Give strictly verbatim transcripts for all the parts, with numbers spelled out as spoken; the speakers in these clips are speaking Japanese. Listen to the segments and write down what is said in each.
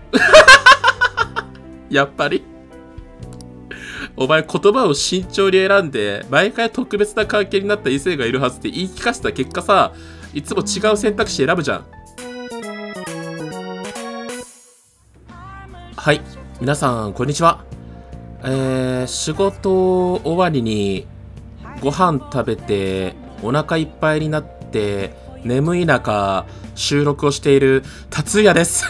やっぱりお前言葉を慎重に選んで毎回特別な関係になった異性がいるはずって言い聞かせた結果さ、いつも違う選択肢選ぶじゃん。はい、皆さんこんにちは。えー、仕事終わりにご飯食べてお腹いっぱいになって眠い中収録をしている達也です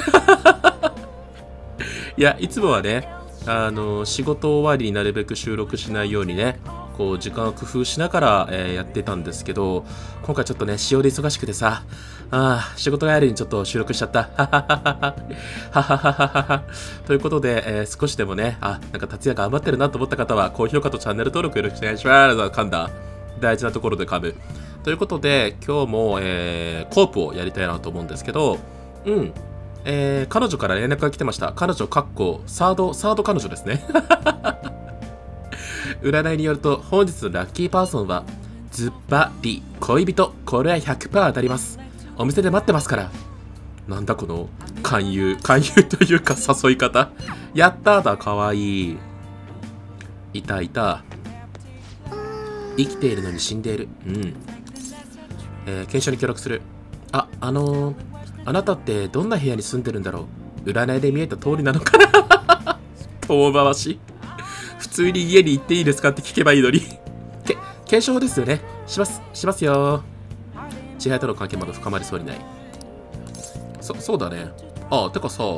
いや、いつもはね、あの仕事終わりになるべく収録しないようにね、こう時間を工夫しながら、えー、やってたんですけど、今回ちょっとね、仕様で忙しくてさ、あー仕事帰りにちょっと収録しちゃったはははははははということで、えー、少しでもね、あ、なんか達也頑張ってるなと思った方は高評価とチャンネル登録よろしくお願いします。噛んだ、大事なところで噛むということで、今日も、えー、コープをやりたいなと思うんですけど、うんえー、彼女から連絡が来てました。彼女かっこサードサード彼女ですね占いによると本日のラッキーパーソンはズバリ恋人。これは ひゃくパーセント 当たります。お店で待ってますから。なんだこの勧誘勧誘というか誘い方。やったーだ、かわいい。いたいた。生きているのに死んでいる。うん、えー、検証に協力する。あ、あのー、あなたってどんな部屋に住んでるんだろう。占いで見えた通りなのかな遠回し。普通に家に行っていいですかって聞けばいいのにけ、検証ですよね。しますしますよ。地配との関係まだ深まりそうにない。そ、そうだね。ああ、てかさ、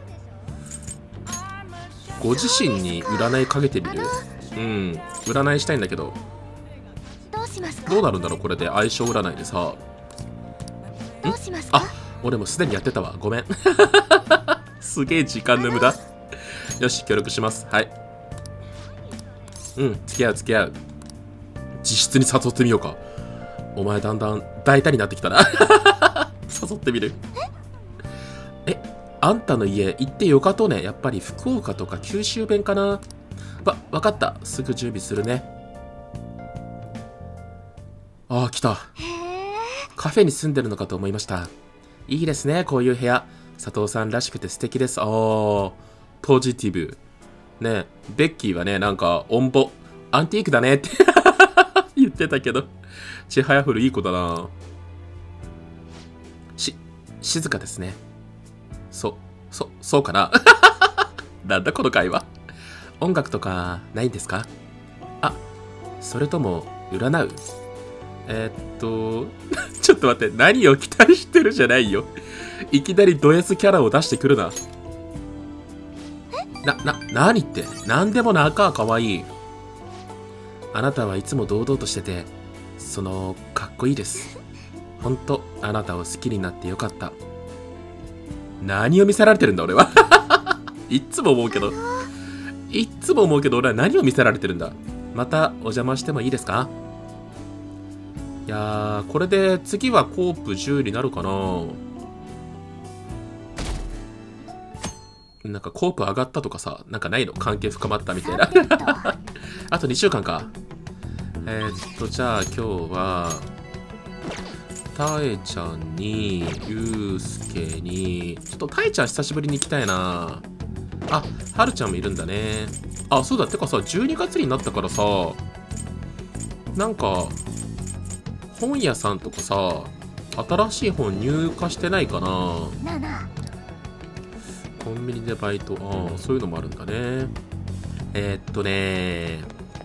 ご自身に占いかけてみる？うん、占いしたいんだけど、 どうしますか？ どうなるんだろうこれで相性占いでさ。 どうしますか？ あ、俺もすでにやってたわ、ごめんすげえ時間の無駄。よし、協力します。はい、うん、付き合う付き合う。実質に誘ってみようか。お前だんだん大胆になってきたな誘ってみる。え、あんたの家行ってよかとね。やっぱり福岡とか九州弁かな。わ、わかった、すぐ準備するね。ああ、来た。カフェに住んでるのかと思いました。いいですね、こういう部屋。佐藤さんらしくて素敵です。あー、ポジティブ。ね、ベッキーはね、なんか、オンボ、アンティークだねって言ってたけど、ちはやふるいい子だな。し、静かですね。そ、そ、そうかななんだこの会話。音楽とかないんですか？あ、それとも、占う？えー、っと、ちょっと待って、何を期待してるじゃないよ。いきなりド S キャラを出してくるな。な、な、何って、なんでもなか、かわいい。あなたはいつも堂々としてて、その、かっこいいです。ほんと、あなたを好きになってよかった。何を見せられてるんだ、俺は。いっつも思うけど。いっつも思うけど、俺は何を見せられてるんだ。また、お邪魔してもいいですか？いやー、これで次はコープじゅうになるかな。なんかコープ上がったとかさ、なんかないの？関係深まったみたいな。あとにしゅうかんか。えー、っと、じゃあ今日は、たえちゃんに、ゆうすけに、ちょっとたえちゃん久しぶりに行きたいな。あ、はるちゃんもいるんだね。あ、そうだ、てかさ、じゅうにがつになったからさ、なんか、本屋さんとかさ、新しい本入荷してないかな。 なあなあ、 コンビニでバイト、ああ、そういうのもあるんだね。えー、っとね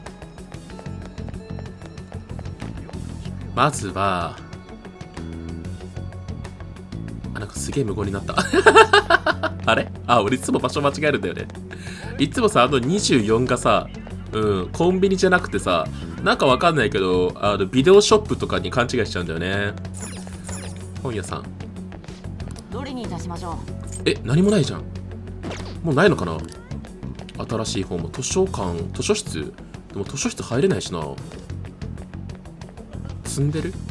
まずは、あ、なんかすげえ無言になった。あれ？あ、俺いつも場所間違えるんだよね。いつもさ、あのにじゅうよんがさ、うん、コンビニじゃなくてさ、なんかわかんないけど、あの、ビデオショップとかに勘違いしちゃうんだよね。本屋さん。 どれにいたしましょう？ え、何もないじゃん。もうないのかな？新しい本も図書館、図書室。でも図書室入れないしな。積んでる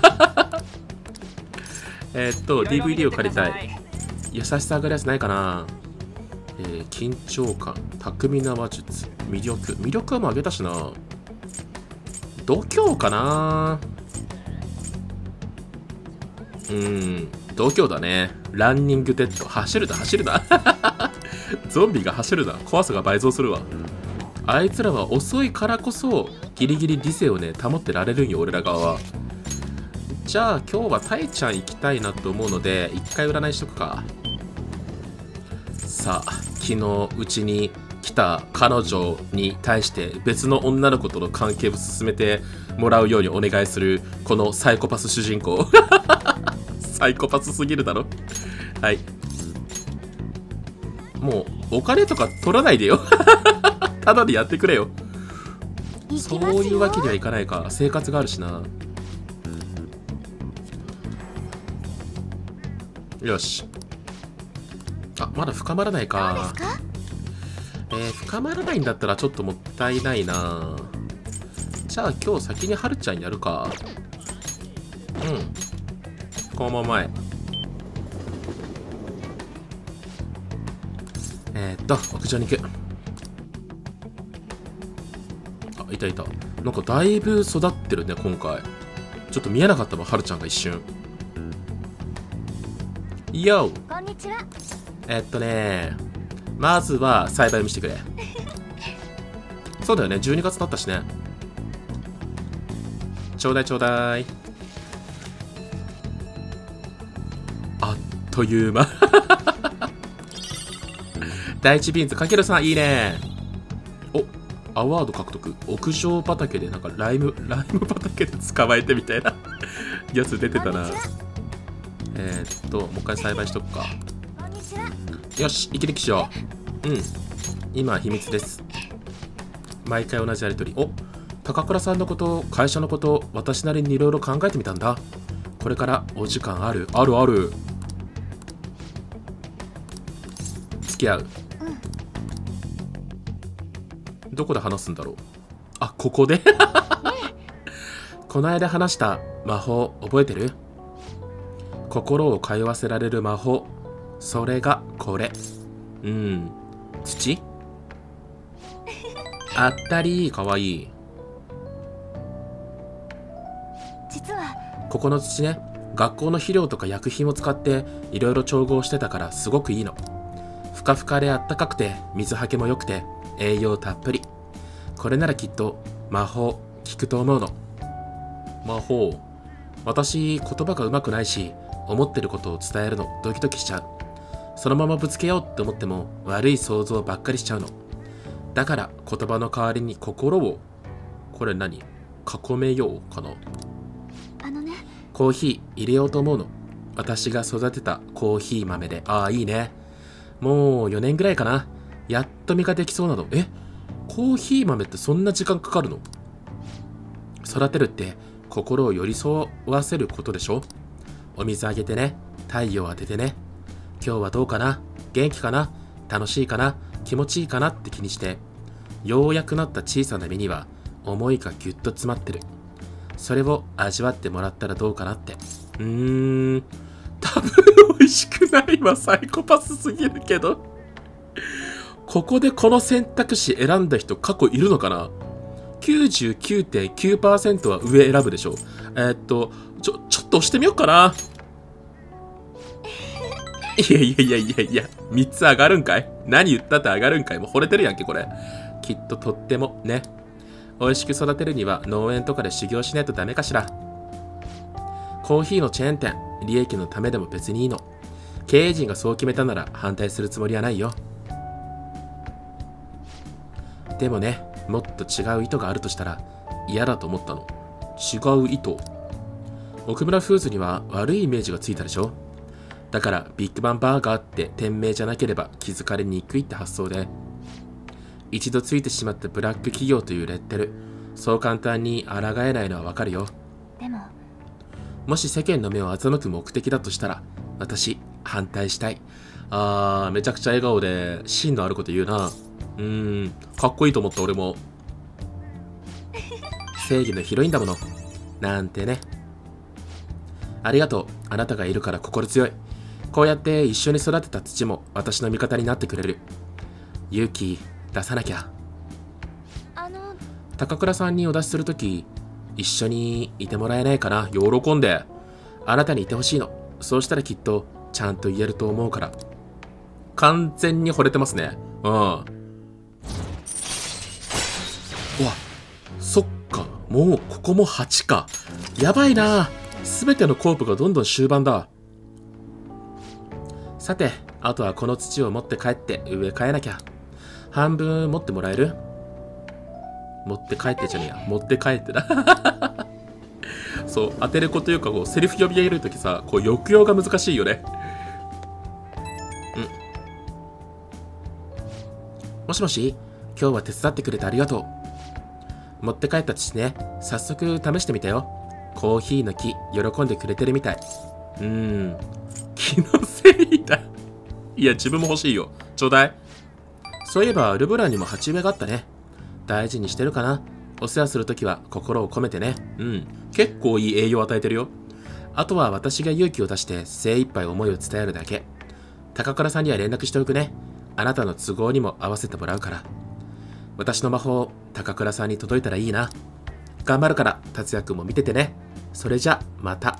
えっと、ディーブイディー を借りたい。優しさ上がるやつないかな。えー、緊張感、巧みな話術、魅力。魅力はもう上げたしな。度胸かな。うん。 度胸だね。ランニングデッド。走るな、走るな。ゾンビが走るな。怖さが倍増するわ。あいつらは遅いからこそ、ギリギリ理性をね、保ってられるんよ、俺ら側は。じゃあ、今日はタイちゃん行きたいなと思うので、一回占いしとくか。さあ、昨日、うちに来た彼女に対して別の女の子との関係を進めてもらうようにお願いする、このサイコパス主人公。サイコパスすぎるだろ。はい。もう、お金とか取らないでよ。ただでやってくれよ。そういうわけにはいかないか。生活があるしな。よし。あ、まだ深まらないか。えー、深まらないんだったらちょっともったいないな。じゃあ今日先にはるちゃんやるか。うん。このままへ。えー、っと、屋上に行く。あ、いたいた。なんかだいぶ育ってるね、今回。ちょっと見えなかったわ、はるちゃんが一瞬。よー。 こんにちは。 えっとね、まずは栽培見せてくれ。そうだよね、じゅうにがつ経ったしね。ちょうだいちょうだい。あっという間。第一ビーンズかけるさんいいね。お、アワード獲得。屋上畑でなんかライムライム畑で捕まえてみたいなやつ出てたな。えー、っともう一回栽培しとくか。よし、息抜きしよう。うん。今、秘密です。毎回同じやりとり。お、高倉さんのこと、会社のこと、私なりにいろいろ考えてみたんだ。これからお時間ある？あるある。付き合う。うん、どこで話すんだろう。あ、ここでこの間話した魔法、覚えてる？心を通わせられる魔法。それがこれ。うん。土？あったり、かわいい。 実はここの土ね、学校の肥料とか薬品を使っていろいろ調合してたからすごくいいの。ふかふかであったかくて水はけも良くて栄養たっぷり。これならきっと魔法効くと思うの。魔法。私言葉がうまくないし、思ってることを伝えるのドキドキしちゃう。そのままぶつけようって思っても悪い想像ばっかりしちゃうの。だから言葉の代わりに心を、これ何？囲めようかな。 あのね、 コーヒー入れようと思うの。私が育てたコーヒー豆で。ああ、いいね。もうよねんぐらいかな。やっと実ができそうなの。え、コーヒー豆ってそんな時間かかるの？育てるって心を寄り添わせることでしょ。お水あげてね、太陽当ててね。今日はどうかな？元気かな？楽しいかな？気持ちいいかなって気にして、ようやくなった小さな実には思いがぎゅっと詰まってる。それを味わってもらったらどうかなって。うーん、多分美味しくないわ。サイコパスすぎるけど。ここでこの選択肢選んだ人過去いるのかな？ きゅうじゅうきゅうてんきゅうパーセント は上選ぶでしょ。えー、っとちょちょっと押してみようかな。いやいやいやいやいや、みっつ上がるんかい？何言ったって上がるんかい？もう惚れてるやんけ、これ。きっととってもね。美味しく育てるには農園とかで修行しないとダメかしら。コーヒーのチェーン店、利益のためでも別にいいの。経営陣がそう決めたなら反対するつもりはないよ。でもね、もっと違う意図があるとしたら嫌だと思ったの。違う意図？奥村フーズには悪いイメージがついたでしょ。だからビッグバンバーガーって店名じゃなければ気づかれにくいって発想で、一度ついてしまったブラック企業というレッテル、そう簡単に抗えないのはわかるよ。 でももし世間の目を欺く目的だとしたら私反対したい。あー、めちゃくちゃ笑顔で芯のあること言うな。うーん、かっこいいと思った俺も。正義のヒロインだものなんてね。ありがとう。あなたがいるから心強い。こうやって一緒に育てた土も私の味方になってくれる。勇気出さなきゃ。 あの高倉さんにお出しするとき一緒にいてもらえないかな。喜んで。あなたにいてほしいの。 そうしたらきっとちゃんと言えると思うから。完全に惚れてますね。うん。うわ、そっか。もうここもはちか。やばいな。すべてのコープがどんどん終盤だ。さて、あとはこの土を持って帰って植え替えなきゃ。半分持ってもらえる？持って帰ってじゃねえや。持って帰ってな。そう、当てる子というか、こう、セリフ呼び上げるときさ、こう、抑揚が難しいよね。うん。もしもし、今日は手伝ってくれてありがとう。持って帰った土ね、早速試してみたよ。コーヒーの木、喜んでくれてるみたい。うーん。気のせいだ。いや、自分も欲しいよ。ちょうだい。そういえば、ルブランにも鉢植えがあったね。大事にしてるかな。お世話するときは心を込めてね。うん。結構いい栄養を与えてるよ。あとは私が勇気を出して精一杯思いを伝えるだけ。高倉さんには連絡しておくね。あなたの都合にも合わせてもらうから。私の魔法、高倉さんに届いたらいいな。頑張るから、達也くんも見ててね。それじゃ、また。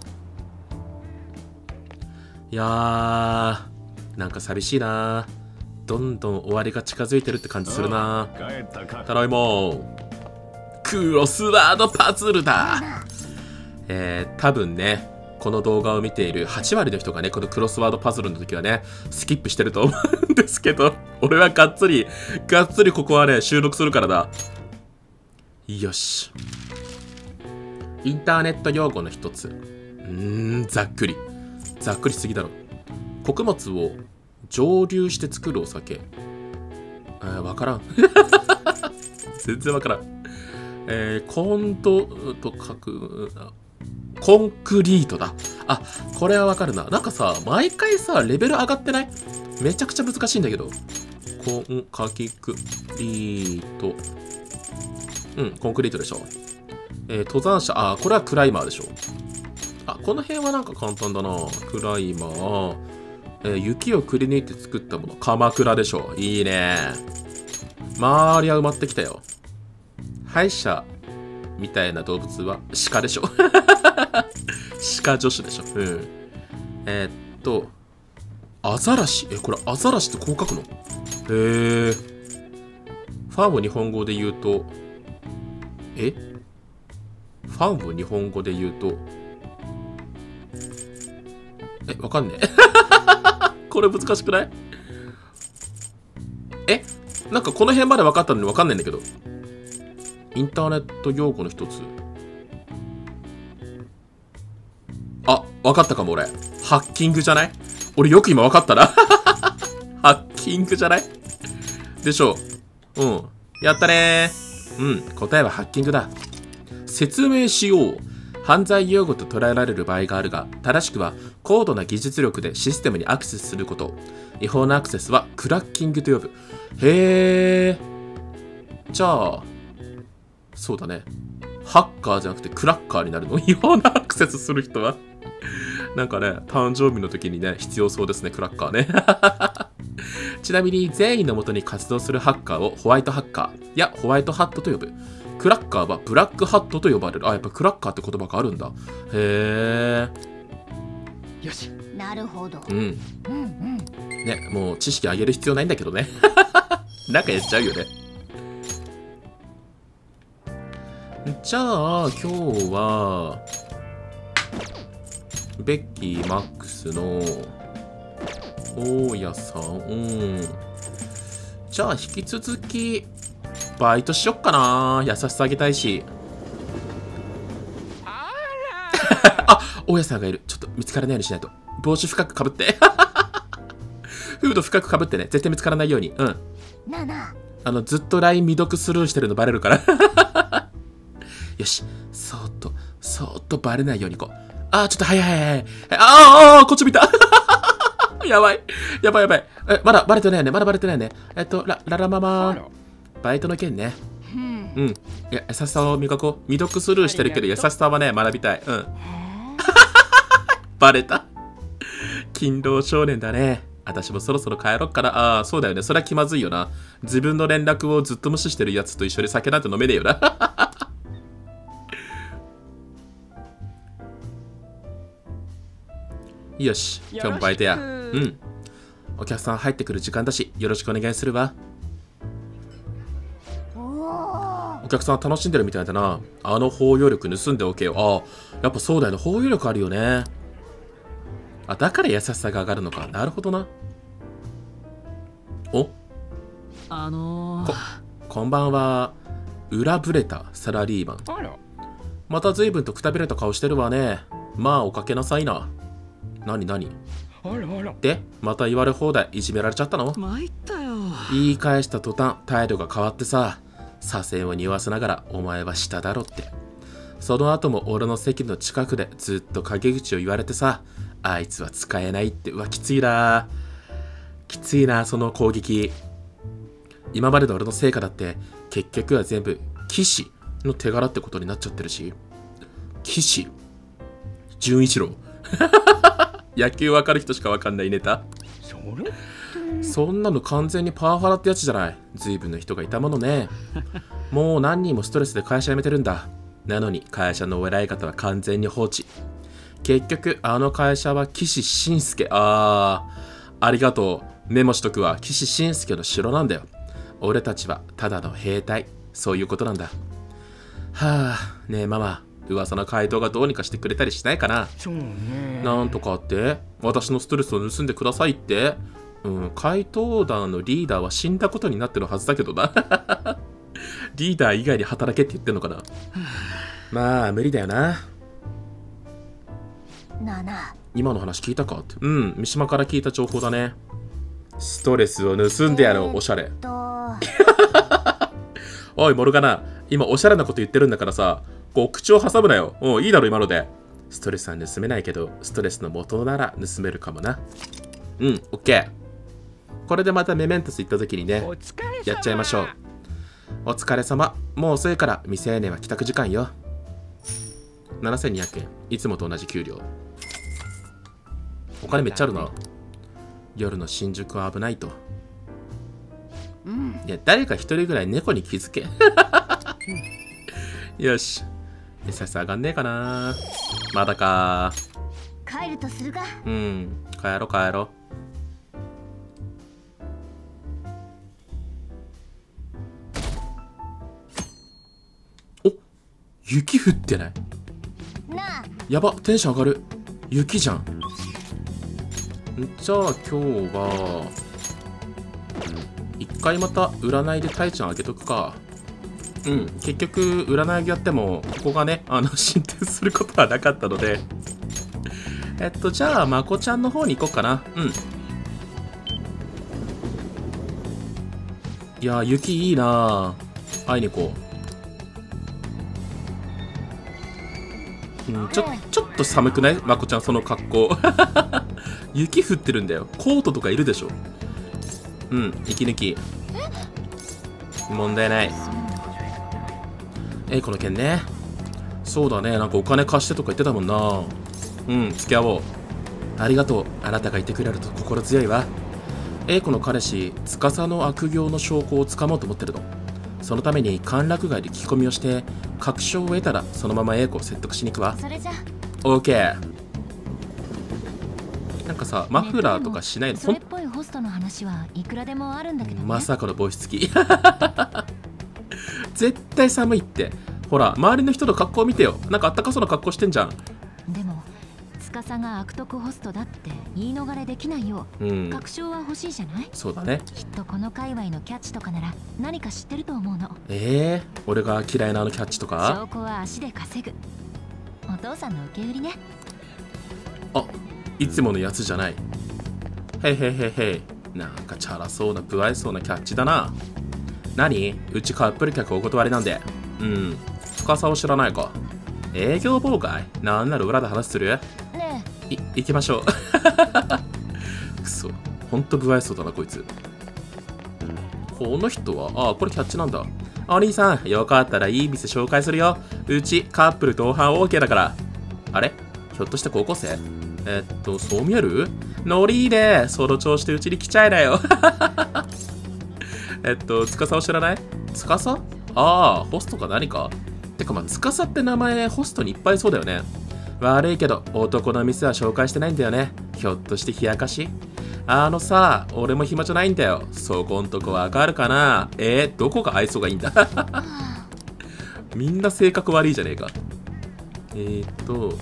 いやー、なんか寂しいな。どんどん終わりが近づいてるって感じするな。ただいま。クロスワードパズルだ。えー、多分ね、この動画を見ているはち割の人がね、このクロスワードパズルの時はね、スキップしてると思うんですけど、俺はがっつり、がっつりここはね、収録するからだ。よし。インターネット用語の一つ。うーん、ざっくり。ざっくりすぎだろ。穀物を蒸留して作るお酒。えー、わからん。全然わからん。えー、コントと書く、コンクリートだ。あ、これはわかるな。なんかさ、毎回さ、レベル上がってない？めちゃくちゃ難しいんだけど。コン、カキクリート。うん、コンクリートでしょ。えー、登山者、あ、これはクライマーでしょ。あ、この辺はなんか簡単だな。クライマー。えー、雪をくり抜いて作ったもの。鎌倉でしょ。いいね。周りは埋まってきたよ。歯医者みたいな動物は鹿でしょ。鹿女子でしょ。うん。えー、っと、アザラシ。え、これアザラシってこう書くの？へえ。ファンを日本語で言うと、え？ファンを日本語で言うと、え、わかんねえ。これ難しくない？え？なんかこの辺まで分かったのに分かんないんだけど。インターネット用語の一つ。あ、分かったかも俺。ハッキングじゃない？俺よく今分かったな。ハッキングじゃない？でしょう。うん。やったねー。うん。答えはハッキングだ。説明しよう。犯罪用語と捉えられる場合があるが、正しくは高度な技術力でシステムにアクセスすること。違法なアクセスはクラッキングと呼ぶ。へー。じゃあ、そうだね。ハッカーじゃなくてクラッカーになるの？違法なアクセスする人はなんかね、誕生日の時にね、必要そうですね、クラッカーね。ちなみに善意のもとに活動するハッカーをホワイトハッカーやホワイトハットと呼ぶ。クラッカーはブラックハットと呼ばれる。あ、やっぱクラッカーって言葉があるんだ。へー。 よし。なるほど。 うん。 うんうん。 ね、もう知識あげる必要ないんだけどね。なんかやっちゃうよね。じゃあ、今日は、ベッキー、マックスの、大家さん、うん。じゃあ、引き続き、バイトしよっかな。優しさあげたいし。あ、大家さんがいる。ちょっと見つからないようにしないと。帽子深くかぶって。フード深くかぶってね。絶対見つからないように。うん。 なあなあ。 あの、ずっと ライン 未読スルーしてるのバレるから。よし。そーっと、そーっとバレないようにいこう。あー、ちょっと早い早い早い。あーあー、こっち見た。やばい。やばいやばい。え、まだバレてないよね。まだバレてないよね。えっと、ラ、ララママ。バイトの件ね。うん。いや、優しさを磨こう。未読スルーしてるけど、優しさはね、学びたい。うん。バレた。勤労少年だね。私もそろそろ帰ろっかな。ああ、そうだよね。それは気まずいよな。自分の連絡をずっと無視してるやつと一緒に酒なんて飲めねえよな。 よし、今日もバイトや。うん。お客さん入ってくる時間だし、よろしくお願いするわ。お客さん楽しんでるみたいだな。あの包容力盗んでおけよ。ああ、やっぱそうだよね。包容力あるよね。あ、だから優しさが上がるのか。なるほどな。おあのー、 こ、こんばんは。裏ぶれたサラリーマン。また随分とくたびれた顔してるわね。まあ、おかけなさいな。なになにで、また言われ放題いじめられちゃったの？ 参ったよ。 言い返した途端、態度が変わってさ、左遷を匂わせながら、お前は下だろって。その後も俺の席の近くでずっと陰口を言われてさ、あいつは使えないって。うわ、きついな。きついな、その攻撃。今までの俺の成果だって、結局は全部、騎士の手柄ってことになっちゃってるし。騎士純一郎野球わかる人しかわかんないネタ。 それそんなの完全にパワハラってやつじゃない。随分な人がいたものね。もう何人もストレスで会社辞めてるんだ。なのに会社のお偉い方は完全に放置。結局あの会社は岸信介。あー、ありがとう。メモしとくわ。岸信介の城なんだよ。俺たちはただの兵隊。そういうことなんだ。はあ、ねえママ、噂の怪盗がどうにかしてくれたりしないかな。 そうね。 なんとかって私のストレスを盗んでくださいって。うん、怪盗団のリーダーは死んだことになってるはずだけどな。リーダー以外に働けって言ってんのかな。まあ無理だよな。 なあなあ、 今の話聞いたかって。うん、三島から聞いた情報だね。ストレスを盗んでやろう、おしゃれ。 とおいモルガナ、今おしゃれなこと言ってるんだからさ、こう口を挟むなよ。うん、いいだろ今ので。ストレスは盗めないけど、ストレスの元なら盗めるかもな。うん、オッケー。これでまたメメントス行った時にね、 お疲れ様。 やっちゃいましょう。お疲れ様。もう遅いから未成年は帰宅時間よ。ななせんにひゃくえん。いつもと同じ給料。お金めっちゃあるな。夜の新宿は危ないと。 うんいや、誰か一人ぐらい猫に気づけ。よし。優しさ上がんねえかな。まだか。 帰るとするか。 うん。帰ろ帰ろ。お、雪降ってない？ なあ、 やば、テンション上がる。雪じゃん。んじゃあ今日は一回また占いでタイちゃんあげとくか。うん、結局占いやってもここがね、あの進展することはなかったので、えっとじゃあまこちゃんの方に行こうかな。うん。いやー雪いいなー。会いに行こう。うん、ちょちょっと寒くない？まこちゃんその格好。雪降ってるんだよ。コートとかいるでしょ。うん、息抜き問題ない。えいこの件ね。そうだね、なんかお金貸してとか言ってたもんな。うん、付き合おう。ありがとう。あなたがいてくれると心強いわ。A 子の彼氏司の悪行の証拠をつかもうと思ってるの。そのために歓楽街で聞き込みをして確証を得たらそのまま A 子を説得しに行くわ。 それじゃ OK。 なんかさマフラーとかしないの？ それっぽいホストの話はいくらでもあるんだけどね。 まさかの帽子付き。絶対寒いって。ほら周りの人の格好を見てよ。なんかあったかそうな格好してんじゃん。 でも司が悪徳ホストだって言い逃れできないよ。 うん確証は欲しいじゃない？ そうだね。 きっとこの界隈のキャッチとかなら何か知ってると思うの。 えー、俺が嫌いなあのキャッチとか。 証拠は足で稼ぐ。お父さんの受け売りね。 あ、いつものやつじゃない。へいへいへいへい。なんかチャラそうな不愛想なキャッチだな。何？うちカップル客お断りなんで。うん。司を知らないか。営業妨害？なんなら裏で話する？ ねい、行きましょう。くそ。ほんと不愛想だな、こいつ。この人は、ああ、これキャッチなんだ。お兄さん、よかったらいい店紹介するよ。うちカップル同伴 OK だから。あれ？ひょっとして高校生？えっと、そう見える？ノリいいね。その調子でうちに来ちゃいなよ。えっと、司を知らない？司？ああ、ホストか何か？てかまあ、司って名前ホストにいっぱいそうだよね。 悪いけど男の店は紹介してないんだよね。ひょっとして冷やかし？あのさ、俺も暇じゃないんだよ。そこんとこわかるかな？えー、どこが愛想がいいんだみんな性格悪いじゃねえか。えーっと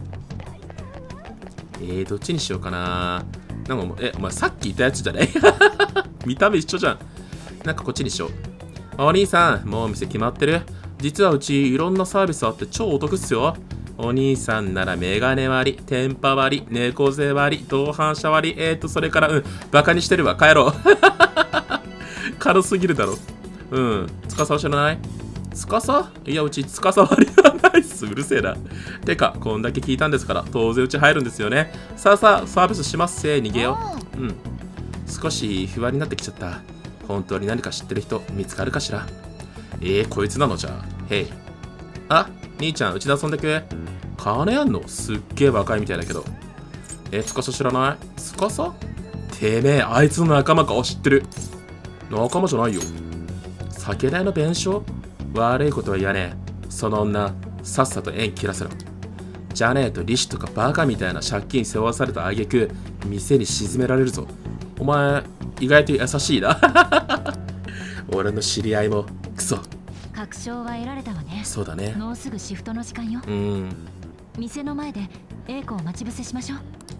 えー、どっちにしようかな。なんか、え、お前さっき言ったやつじゃね見た目一緒じゃん。なんかこっちにしよう。お兄さん、もう店決まってる？実はうちいろんなサービスあって超お得っすよ。お兄さんならメガネ割り、テンパ割り、猫背割り、同伴者割り、えーと、それから、うん、バカにしてるわ。帰ろう。軽すぎるだろ。うん。司は知らない？司？いや、うち司割りはないっす。うるせえな。てか、こんだけ聞いたんですから、当然うち入るんですよね。さあさあ、サービスしますせ。逃げよう。うん。少し不安になってきちゃった。本当に何か知ってる人見つかるかしら？えー、こいつなのじゃあ。へい。あ、兄ちゃん、うちで遊んでく？金あんの？すっげえ若いみたいだけど。え、司知らない？司？てめえ、あいつの仲間か？知ってる。仲間じゃないよ。酒代の弁償？悪いことは言わねえ。その女、さっさと縁切らせろ。じゃねえと利子とかバカみたいな借金背負わされた挙句、店に沈められるぞ。お前、意外と優しいな。俺の知り合いも、クソ。 確証は得られたわね。 そうだね。 もうすぐシフトの時間よ。 うん。 店の前で英子を待ち伏せしましょう。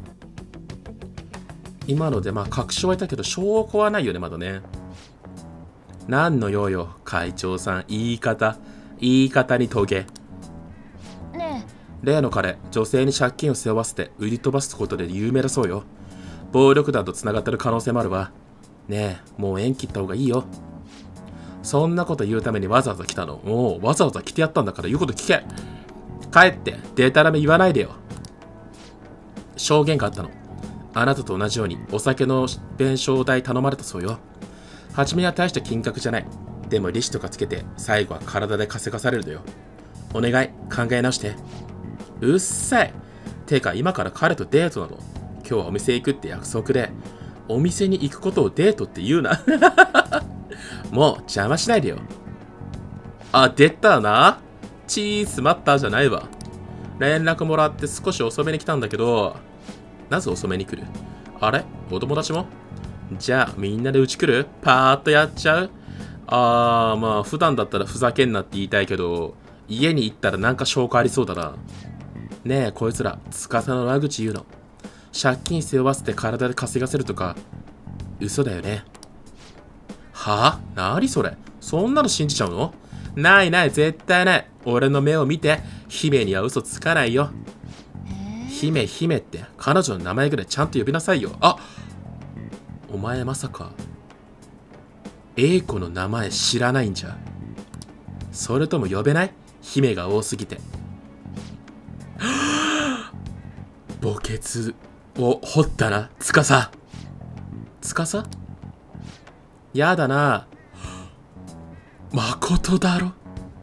今のでまあ確証はいたけど証拠はないよねまだね。何の用よ会長さん。言い方言い方にトゲ。 ねえ、例の彼女性に借金を背負わせて売り飛ばすことで有名だそうよ。暴力団とつながってる可能性もあるわ。ねえ、もう縁切った方がいいよ。そんなこと言うためにわざわざ来たの？おう、わざわざ来てやったんだから言うこと聞け。帰ってデータラメ言わないでよ。証言があったの。あなたと同じようにお酒の弁償代頼まれたそうよ。初めは大した金額じゃない。でも利子とかつけて最後は体で稼がされるのよ。お願い考え直して。うっさい。てか今から彼とデートなの。今日はお店行くって約束で、お店に行くことをデートって言うな。もう邪魔しないでよ。あ、出たな。チースマッターじゃないわ。連絡もらって少し遅めに来たんだけど、なぜ遅めに来る？あれ？お友達も？じゃあみんなでうち来る？パーッとやっちゃう？あー、まあ普段だったらふざけんなって言いたいけど、家に行ったらなんか証拠ありそうだな。ねえこいつら、司の悪口言うの。借金背負わせて体で稼がせるとか、嘘だよね。はぁ？なにそれ？そんなの信じちゃうの？ないない、絶対ない。俺の目を見て、姫には嘘つかないよ。姫姫って彼女の名前ぐらいちゃんと呼びなさいよ。あ、お前まさか英子の名前知らないんじゃ？それとも呼べない？姫が多すぎて。墓穴を掘ったな、司。司？やだな。誠だろ。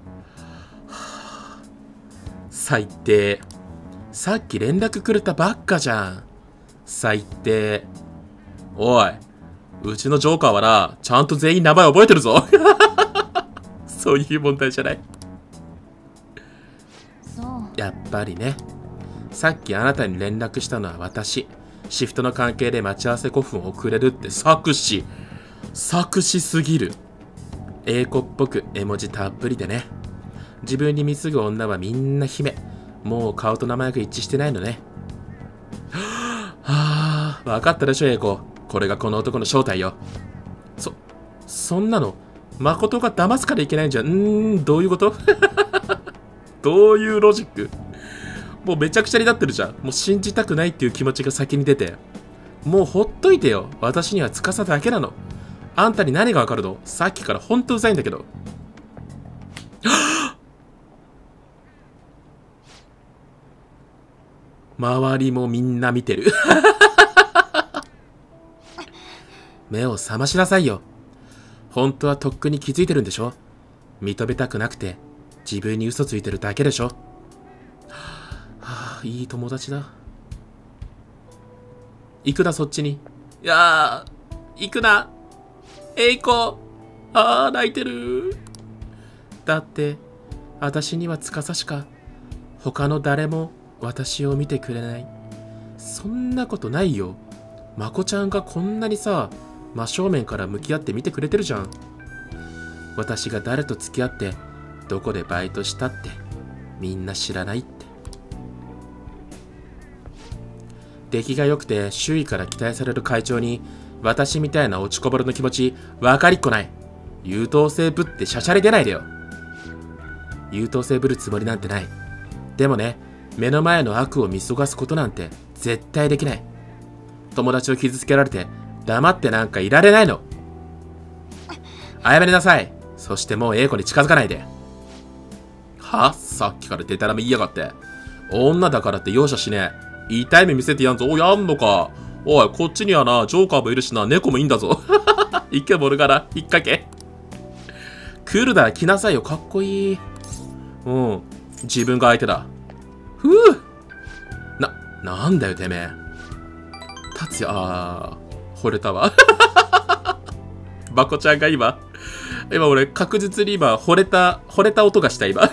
最低。さっき連絡くれたばっかじゃん。最低。おい、うちのジョーカーはな、ちゃんと全員名前覚えてるぞ。そういう問題じゃない。 そう。 やっぱりね。さっきあなたに連絡したのは私。シフトの関係で待ち合わせごふん遅れるって作詞。作詞すぎる。英子っぽく絵文字たっぷりでね。自分に貢ぐ女はみんな姫。もう顔と名前が一致してないのね。はあ、分かったでしょ、英子。これがこの男の正体よ。そ、そんなの、誠が騙すからいけないんじゃん。うーん、どういうことどういうロジック？もうめちゃくちゃになってるじゃん。もう信じたくないっていう気持ちが先に出て。もうほっといてよ。私には司だけなの。あんたに何がわかるの？さっきからほんとうざいんだけど。周りもみんな見てる。目を覚ましなさいよ。本当はとっくに気づいてるんでしょ？認めたくなくて自分に嘘ついてるだけでしょ？はあ、いい友達だ。行くなそっちに。いやー、行くな。エイコ。あー、泣いてる。だって私には司しか他の誰も私を見てくれない？そんなことないよ。まこちゃんがこんなにさ、真正面から向き合って見てくれてるじゃん。私が誰と付き合ってどこでバイトしたってみんな知らないって。出来が良くて周囲から期待される会長に私みたいな落ちこぼれの気持ち分かりっこない。優等生ぶってしゃしゃり出ないでよ。優等生ぶるつもりなんてない。でもね、目の前の悪を見過ごすことなんて絶対できない。友達を傷つけられて黙ってなんかいられないの。謝りなさい。そしてもう英子に近づかないで。は？さっきからデタラメ言いやがって。女だからって容赦しねえ。痛い目見せてやんぞ。お、やんのか。おい、こっちにはな、ジョーカーもいるしな、猫もいいんだぞ。イケボル柄、引っ掛け。クールだ、来なさいよ、かっこいい。うん、自分が相手だ。ふう。な、なんだよ、てめえ。達也、あー、惚れたわ。バコちゃんが今、今俺確実に今、惚れた、惚れた音がした、今。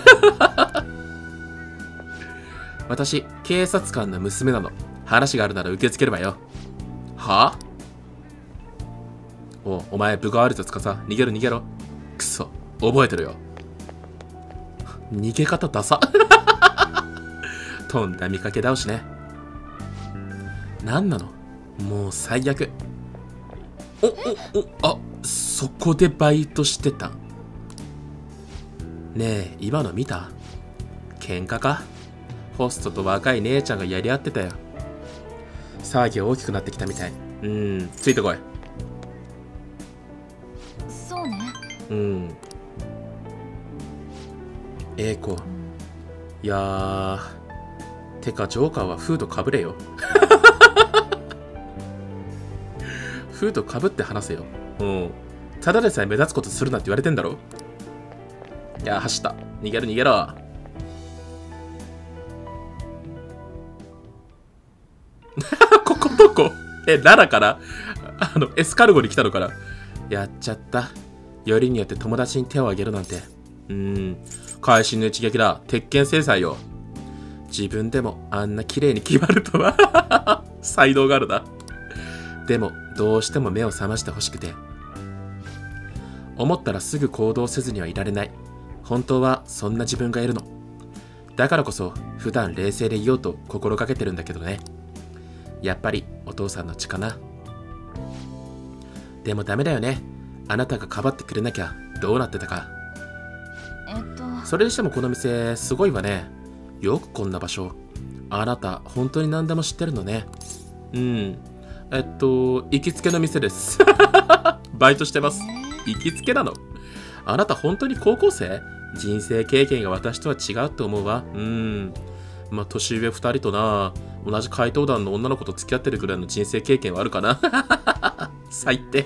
私、警察官の娘なの。話があるなら受け付ければよ。はぁ？お、お前部があるぞつかさ、逃げろ逃げろ。くそ、覚えてるよ。逃げ方ダサ。とんだ見かけ倒しね。なんなの？もう最悪。お、お、お、あ、そこでバイトしてた。ねえ、今の見た？喧嘩か？ホストと若い姉ちゃんがやり合ってたよ。騒ぎ大きくなってきたみたい。うん、ついてこい。 そうね。 うん。英子。いやー。てか、ジョーカーはフードかぶれよ。フードかぶって話せよ。うん。ただでさえ目立つことするなって言われてんだろ。いやー、走った。逃げろ逃げろ。ここどこ？え、ララからあの、エスカルゴに来たのかな。やっちゃった。よりによって友達に手を挙げるなんて。うーん。会心の一撃だ。鉄拳制裁よ。自分でもあんな綺麗に決まるとは。才能があるな。でも、どうしても目を覚ましてほしくて。思ったらすぐ行動せずにはいられない。本当はそんな自分がいるの。だからこそ、普段冷静でいようと心がけてるんだけどね。やっぱりお父さんの血かな。でもダメだよね。あなたがかばってくれなきゃどうなってたか。 えっとそれにしてもこの店すごいわね。よくこんな場所。あなた本当に何でも知ってるのね。うん。えっと行きつけの店です。バイトしてます。行きつけなの？あなた本当に高校生？人生経験が私とは違うと思うわ。うん。まあ年上ふたりとな、同じ怪盗団の女の子と付き合ってるくらいの人生経験はあるかな。最低。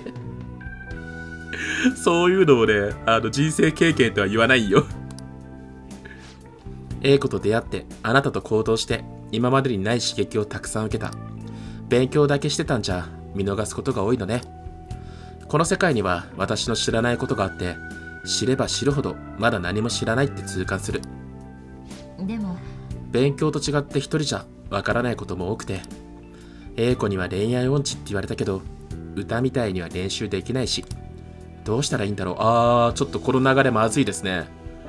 そういうのをね、あの人生経験とは言わないよ。英子と出会って、あなたと行動して、今までにない刺激をたくさん受けた。勉強だけしてたんじゃ見逃すことが多いのね。この世界には私の知らないことがあって、知れば知るほどまだ何も知らないって痛感する。 でも勉強と違って一人じゃわからないことも多くて、英子には恋愛音痴って言われたけど、歌みたいには練習できないし、どうしたらいいんだろう。あー、ちょっとこの流れまずいですね。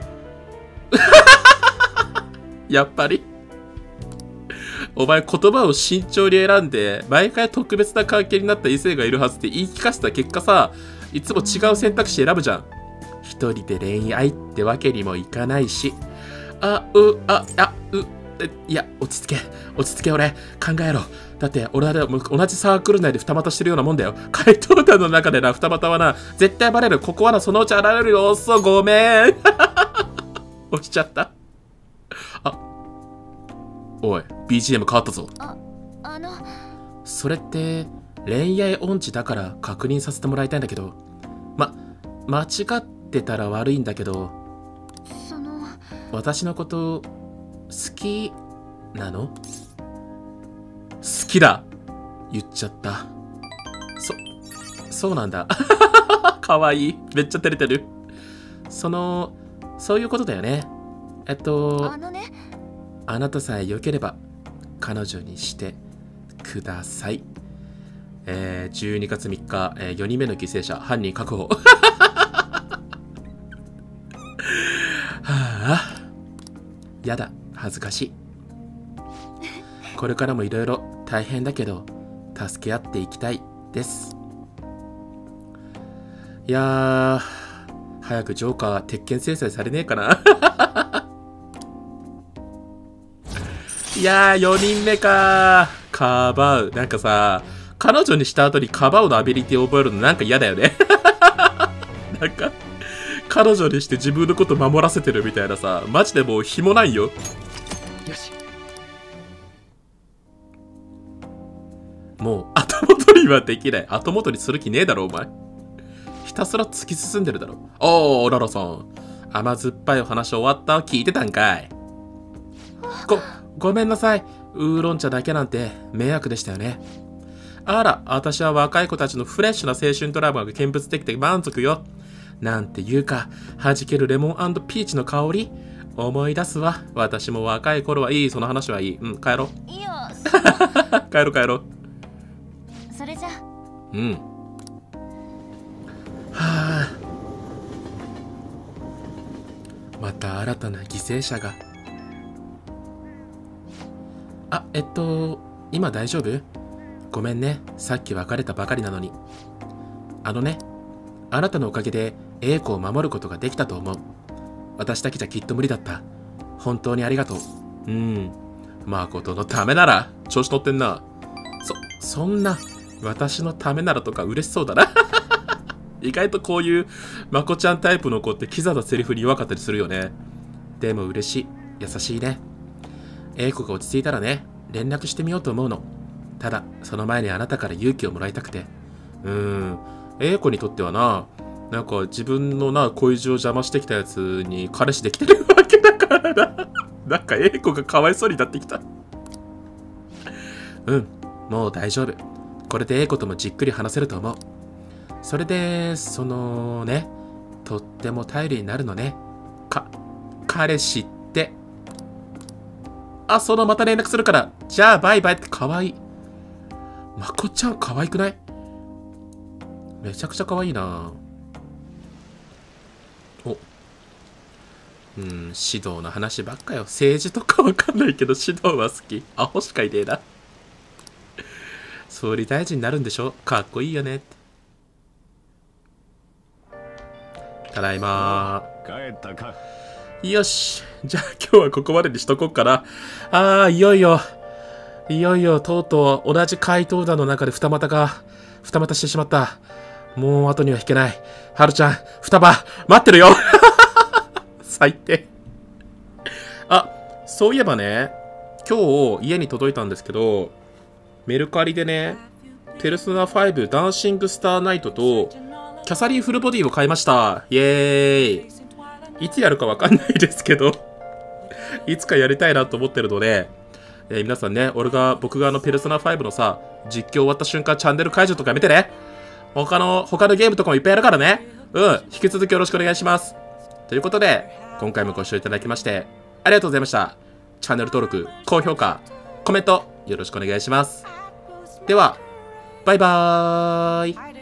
やっぱりお前言葉を慎重に選んで毎回特別な関係になった異性がいるはずって言い聞かせた結果さ、いつも違う選択肢選ぶじゃん。一人で恋愛ってわけにもいかないし、あうああういや落ち着け落ち着け。俺考えろ。だって俺は同じサークル内で二股してるようなもんだよ。怪盗団の中でな、二股はな絶対バレる。ここはなそのうち現れるよ。そうごめん。落ちちゃった。あ、おい ビージーエム 変わったぞ。 ああのそれって恋愛音痴だから確認させてもらいたいんだけど、ま間違ってたら悪いんだけど、 その私のこと好きなの？好きだ言っちゃった。そそうなんだ。かわいい。めっちゃ照れてる。そのそういうことだよね。えっとあのねあなたさえ良ければ彼女にしてください。えー、じゅうにがつみっか、えー、よにんめの犠牲者、犯人確保。はあ、やだ、恥ずかしい。これからもいろいろ大変だけど、助け合っていきたいです。いやー、早くジョーカー鉄拳制裁されねえかな。いやー、よにんめかー。かばう。なんかさ、彼女にした後にかばうのアビリティを覚えるのなんか嫌だよね。なんか、彼女にして自分のこと守らせてるみたいなさ、マジでもう紐ないよ。 よし。 もう後戻りはできない。後戻りする気ねえだろ、お前。ひたすら突き進んでるだろ。おー、ララさん。甘酸っぱいお話終わった聞いてたんかい。ご、ごめんなさい。ウーロン茶だけなんて迷惑でしたよね。あら、私は若い子たちのフレッシュな青春ドラマが見物できて満足よ。なんていうか、弾けるレモン&ピーチの香り思い出すわ。私も若い頃はいい。その話はいい。うん、帰ろう。 いや、 帰ろう帰ろう。 それじゃ。 うん。はあ。また新たな犠牲者が。あ、えっと、今大丈夫？ごめんね。さっき別れたばかりなのに。あのね、あなたのおかげで英子を守ることができたと思う。私だけじゃきっと無理だった。本当にありがとう。うん。誠のためなら、調子乗ってんな。そ、そんな、私のためならとか嬉しそうだな。意外とこういうまこちゃんタイプの子ってキザなセリフに弱かったりするよね。でも嬉しい。優しいね。英子が落ち着いたらね、連絡してみようと思うの。ただ、その前にあなたから勇気をもらいたくて。うーん。英子にとってはな、なんか自分のな、恋路を邪魔してきたやつに彼氏できてるわけだからな。なんか英子がかわいそうになってきた。うん。もう大丈夫。これで英子ともじっくり話せると思う。それで、そのね、とっても頼りになるのね。か、彼氏って。あ、そのまた連絡するから。じゃあバイバイってかわいい。まこちゃんかわいくない？めちゃくちゃかわいいな。お。うん、指導の話ばっかよ。政治とかわかんないけど指導は好き。アホしかいねえな。総理大臣になるんでしょ？かっこいいよねって。ただいまー。 帰ったか。 よし。じゃあ今日はここまでにしとこうかな。あー、いよいよ。いよいよ、とうとう同じ怪盗団の中で二股が、二股してしまった。もう後には引けない。はるちゃん、双葉、待ってるよ。最低。あ、そういえばね、今日家に届いたんですけど、メルカリでね、ペルソナファイブダンシングスターナイトと、キャサリンフルボディを買いました。イエーイ。いつやるかわかんないですけど、いつかやりたいなと思ってるので、えー、皆さんね、俺が、僕があのペルソナファイブのさ、実況終わった瞬間チャンネル解除とかやめてね。他の、他のゲームとかもいっぱいやるからね。うん、引き続きよろしくお願いします。ということで、今回もご視聴いただきまして、ありがとうございました。チャンネル登録、高評価、コメント、よろしくお願いします。では、バイバーイ。